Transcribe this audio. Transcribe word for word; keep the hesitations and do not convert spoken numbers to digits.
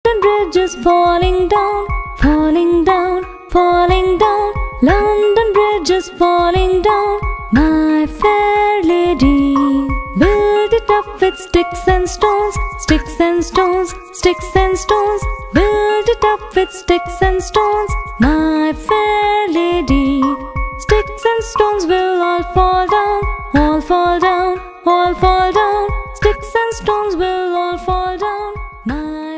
London Bridge is falling down, falling down, falling down. London Bridge is falling down, my fair lady. Build it up with sticks and stones, sticks and stones, sticks and stones. Build it up with sticks and stones, my fair lady. Sticks and stones will all fall down, all fall down, all fall down. Sticks and stones will all fall down, my